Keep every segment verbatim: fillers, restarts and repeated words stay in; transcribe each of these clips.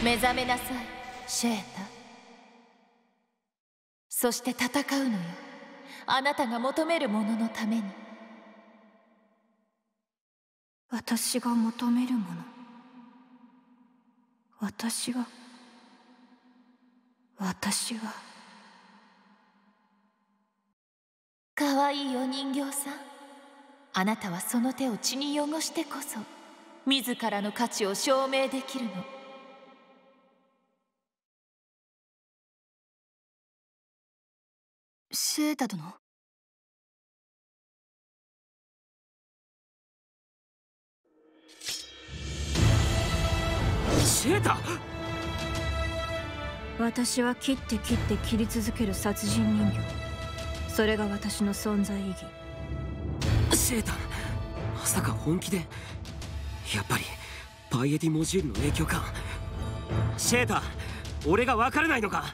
目覚めなさい、シェータ。そして戦うのよ、あなたが求めるもののために。 私が求めるもの、私が私がかわいいお人形さん、あなたはその手を血に汚してこそ自らの価値を証明できるの。 シェータ殿。 シェータ。 私は切って切って切り続ける殺人人形。それが私の存在意義。 シェータ、まさか本気で。やっぱりパイエティモジュールの影響か。シェータ、俺が分からないのか。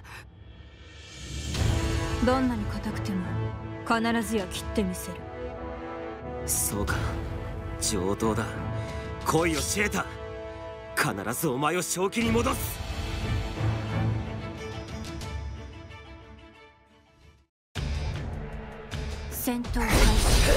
どんなに硬くても必ずや切ってみせる。 そうか、上等だ。来いよシェータ、必ずお前を正気に戻す。 戦闘開始。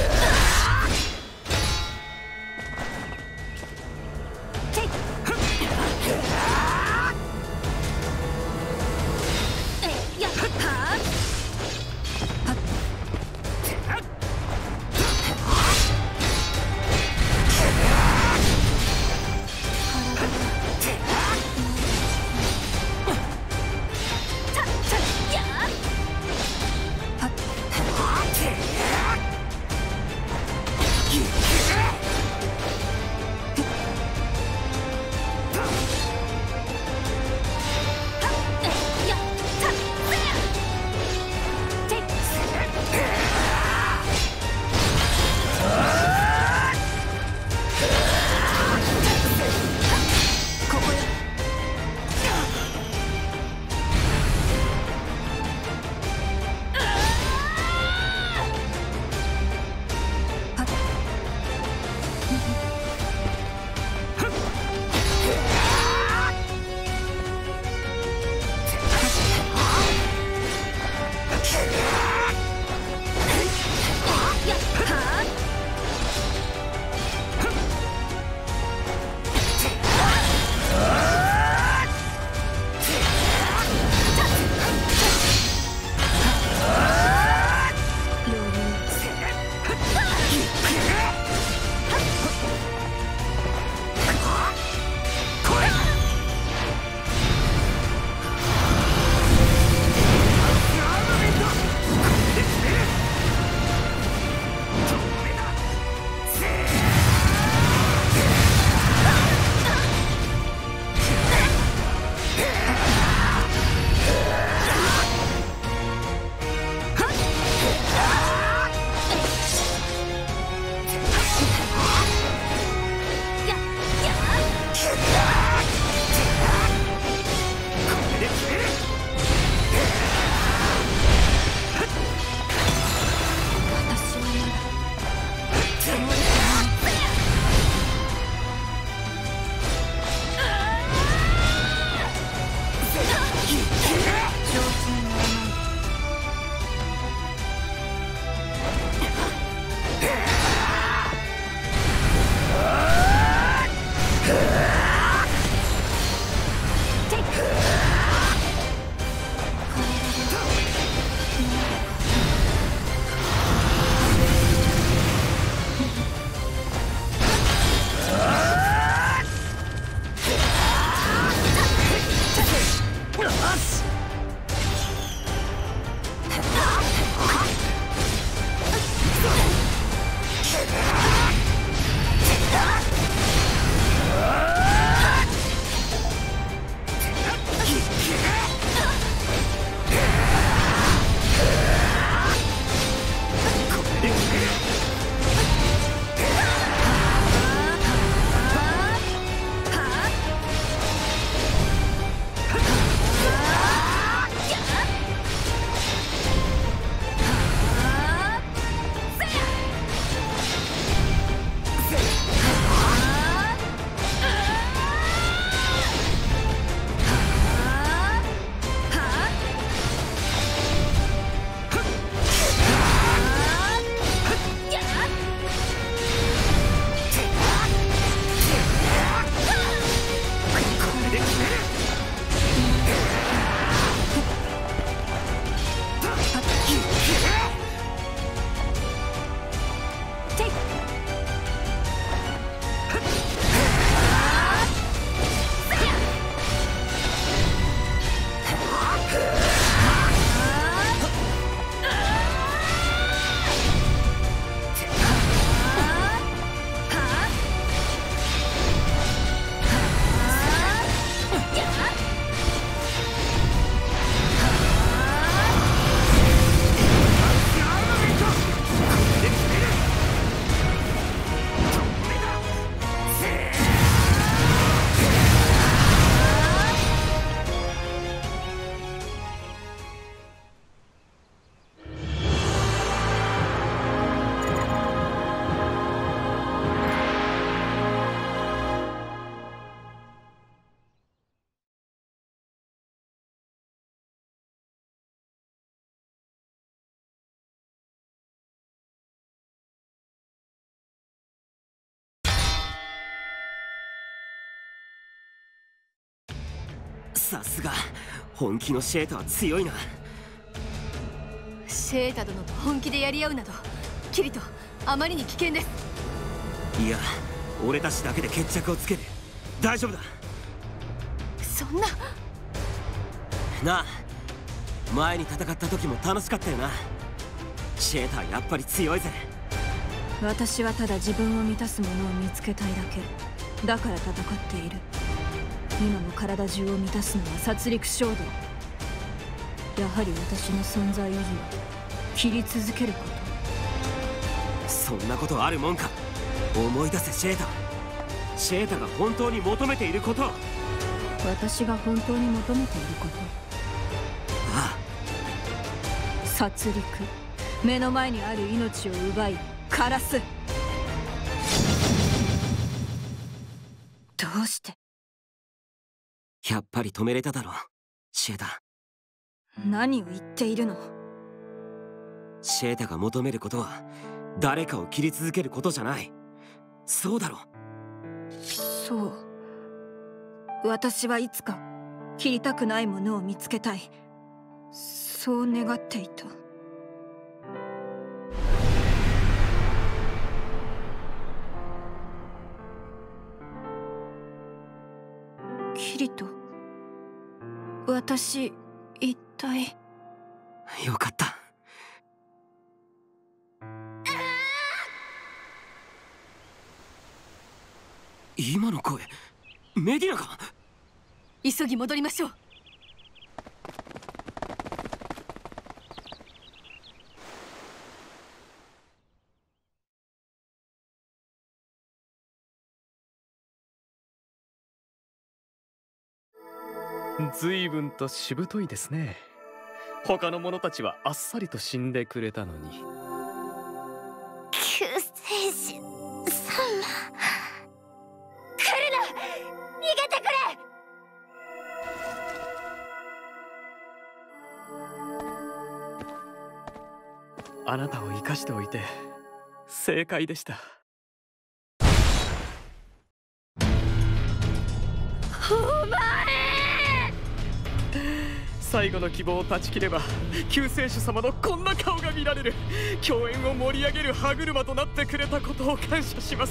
さすが本気のシェータは強いな。 シェータ殿と本気でやり合うなどキリトあまりに危険です。 いや、俺たちだけで決着をつける。大丈夫だ。 そんな。 なあ、前に戦った時も楽しかったよな。シェーターやっぱり強いぜ。 私はただ自分を満たすものを見つけたいだけだから戦っている。今も体中を満たすのは殺戮衝動。やはり私の存在意義は切り続けること。 そんなことあるもんか。思い出せシェータ。シェータが本当に求めていること。 私が本当に求めていること。 ああ。殺戮。目の前にある命を奪い枯らす。どうして。 やっぱり止めれただろう、シェータ。 何を言っているの。 シェータが求めることは誰かを切り続けることじゃない。そうだろ。 そう。私はいつか切りたくないものを見つけたい、そう願っていた。キリト、私一体。 よかった。今の声、メディナか。 急ぎ戻りましょう。 随分としぶといですね。他の者たちはあっさりと死んでくれたのに。 救世主様、来るな、逃げてくれ。 あなたを生かしておいて正解でした。 お前、 最後の希望を断ち切れば救世主様のこんな顔が見られる。共演を盛り上げる歯車となってくれたことを感謝します。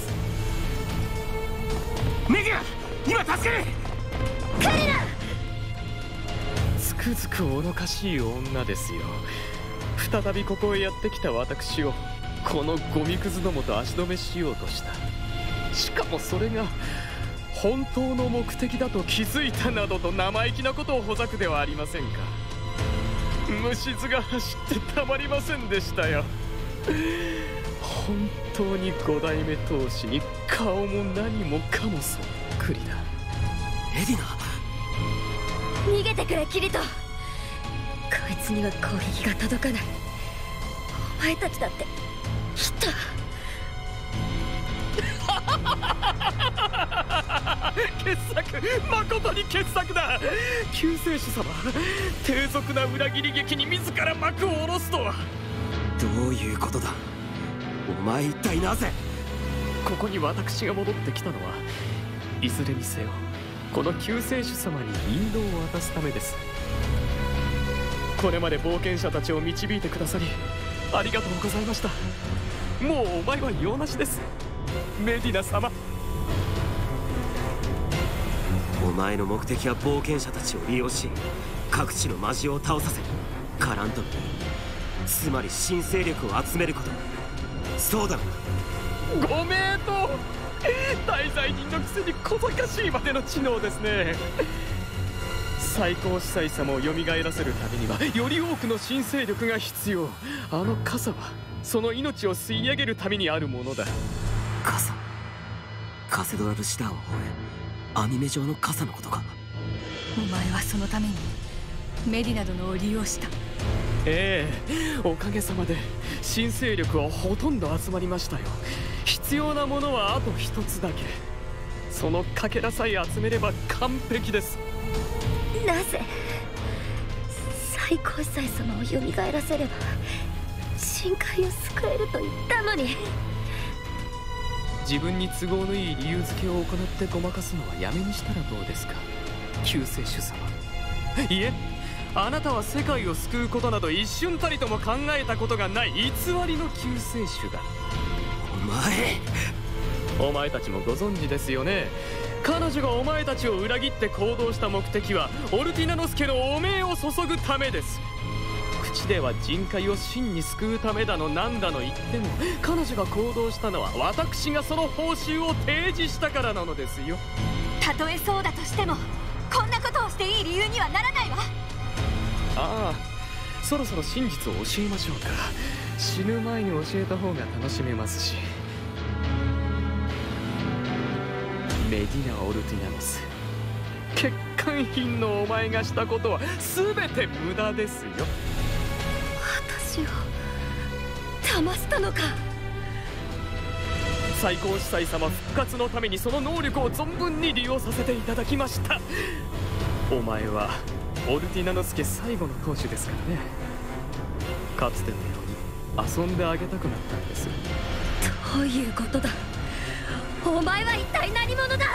メディナ、今助ける。 来るな。 つくづく愚かしい女ですよ。再びここへやってきた私をこのゴミくずどもと足止めしようとした。しかもそれが本当の目的だと気づいたなどと生意気なことをほざくではありませんか。虫図が走ってたまりませんでしたよ。本当に五代目当主に顔も何もかもそっくりだ。 メディナ、 逃げてくれキリト。こいつには攻撃が届かない。お前たちだってきっと。 傑作、誠に傑作だ。救世主様、低俗な裏切り劇に自ら幕を下ろすとは。 どういうことだ。お前一体なぜ。 ここに私が戻ってきたのはいずれにせよこの救世主様に引導を渡すためです。これまで冒険者たちを導いてくださりありがとうございました。もうお前は用なしです、メディナ様。 お前の目的は冒険者たちを利用し各地の魔獣を倒させカラントル、つまり新勢力を集めること。そうだろう。 ご名答。大罪人のくせに小賢しいまでの知能ですね。最高司祭様を蘇らせるためにはより多くの新勢力が必要。あの傘はその命を吸い上げるためにあるものだ。 傘、カセドラルシダーを追え、網目状の傘のことか。 お前はそのためにメディナ殿を利用した。 ええ、おかげさまで新勢力はほとんど集まりましたよ。必要なものはあと一つだけ。そのかけらさえ集めれば完璧です。 なぜ最高司祭様を蘇らせれば深海を救えると言ったのに。 自分に都合のいい理由付けを行ってごまかすのはやめにしたらどうですか、救世主様。 いえ、あなたは世界を救うことなど一瞬たりとも考えたことがない偽りの救世主だ。 お前お前たちもご存知ですよね。彼女がお前たちを裏切って行動した目的はオルティナノスケの汚名を注ぐためです。口では人界を真に救うためだのなんだの言っても、彼女が行動したのは私がその報酬を提示したからなのですよ。 たとえそうだとしてもこんなことをしていい理由にはならないわ。 ああ、そろそろ真実を教えましょうか。死ぬ前に教えた方が楽しめますし。メディナ・オルティナノス、欠陥品のお前がしたことは全て無駄ですよ。 私を騙したのか。 最高司祭様復活のためにその能力を存分に利用させていただきました。お前はオルティナノス家最後の当主ですからね。かつてのように遊んであげたくなったんです。 どういうことだ。お前は一体何者だ。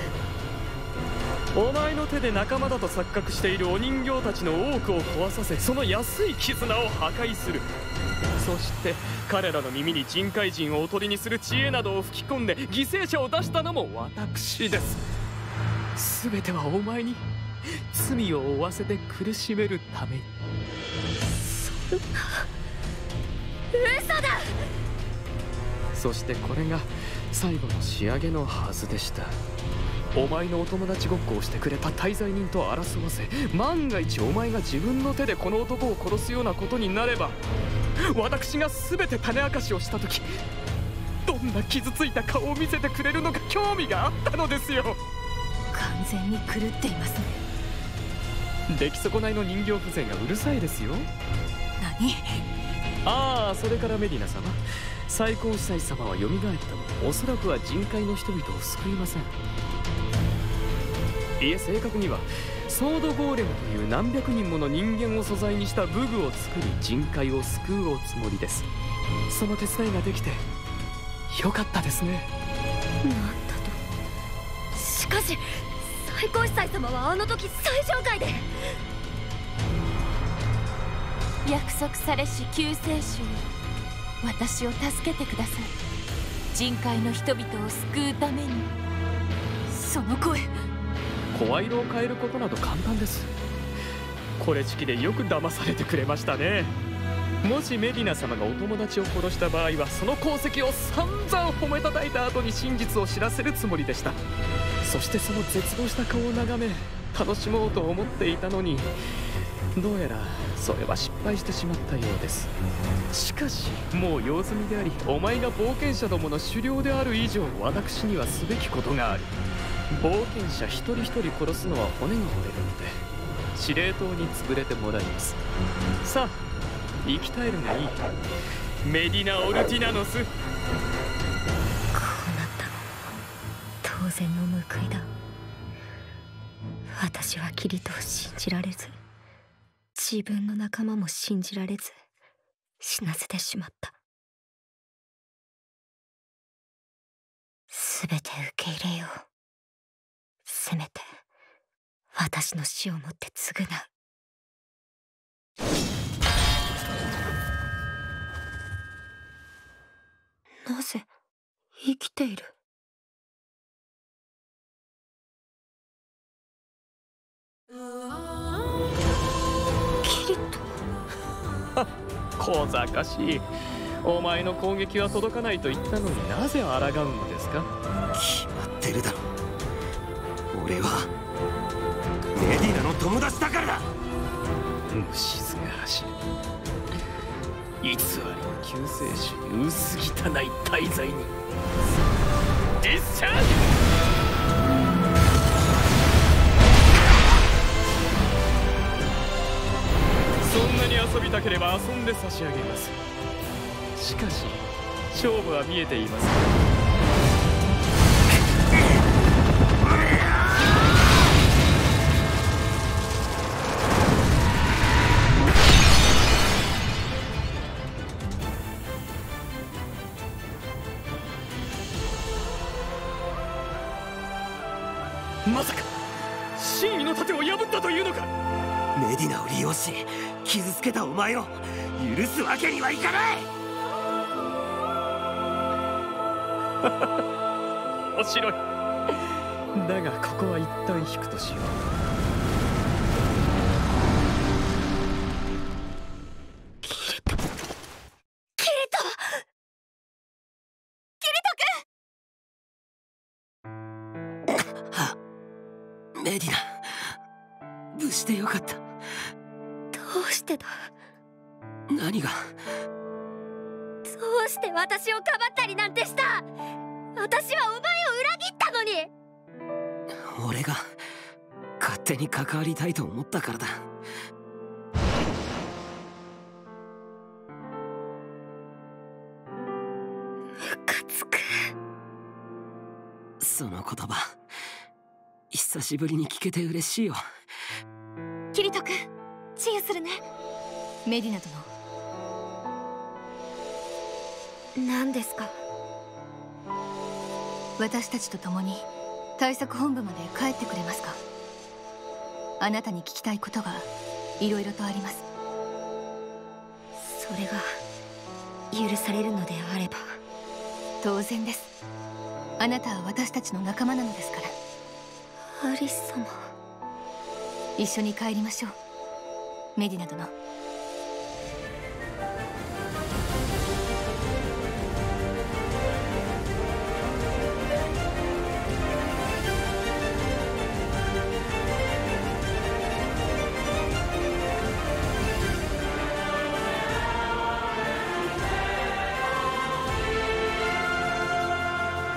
お前の手で仲間だと錯覚しているお人形たちの多くを壊させ、その安い絆を破壊する。そして彼らの耳に人海人をおとりにする知恵などを吹き込んで犠牲者を出したのも私です。全てはお前に罪を負わせて苦しめるために。 そんな嘘だ。 そしてこれが最後の仕上げのはずでした。お前のお友達ごっこをしてくれた大罪人と争わせ、万が一お前が自分の手でこの男を殺すようなことになれば、私が全て種明かしをした時、どんな傷ついた顔を見せてくれるのか興味があったのですよ。 完全に狂っていますね。 出来損ないの人形風情がうるさいですよ。 何？ ああ、それからメディナ様、最高司祭様は蘇ってもおそらくは人界の人々を救いません。いえ、正確にはソードゴーレムという何百人もの人間を素材にした武具を作り人界を救うおつもりです。その手伝いができてよかったですね。 なんだと。しかし最高司祭様はあの時最上階で。 約束されし救世主よ、私を助けてください。人界の人々を救うために。 その声、 声色を変えることなど簡単です。これ式でよく騙されてくれましたね。もしメディナ様がお友達を殺した場合は、その功績を散々褒めたたいた後に真実を知らせるつもりでした。そしてその絶望した顔を眺め楽しもうと思っていたのに、どうやらそれは失敗してしまったようです。しかしもう用済みであり、お前が冒険者どもの首領である以上、私にはすべきことがある。冒険者一人一人殺すのは骨が折れるので、司令塔に潰れてもらいます。さあ生き絶えるがいい。メディナ・オルティナノス。 こうなったのも当然の報いだ。私はキリトを信じられず、自分の仲間も信じられず死なせてしまった。すべて受け入れよう。せめて私の死をもって償う。なぜ生きている？キリト。 小賢しい。お前の攻撃は届かないと言ったのになぜ抗うのですか？ 決まってるだろ。俺はメディナの友達だからだ。 虫図が走る。偽りの救世主に薄汚い大罪に一緒。そんなに遊びたければ遊んで差し上げます。しかし勝負は見えています。まさか真意の盾を破ったというのか。 メディナを利用し傷つけたお前を許すわけにはいかない。 面白い。だがここは一旦引くとしよう。 キリトキリトキリト君。 はメディナ、無事でよかった。 どうしてだ。 何が。 どうして私をかばったりなんてした。私はお前を裏切ったのに。 俺が勝手に関わりたいと思ったからだ。 ムカつく。 その言葉久しぶりに聞けて嬉しいよ。 キリト君、治癒するね。 メディナ殿、 何ですか。 私たちと共に対策本部まで帰ってくれますか。あなたに聞きたいことがいろいろとあります。 それが許されるのであれば。 当然です。あなたは私たちの仲間なのですから。 アリス様。 一緒に帰りましょう、メディナ殿。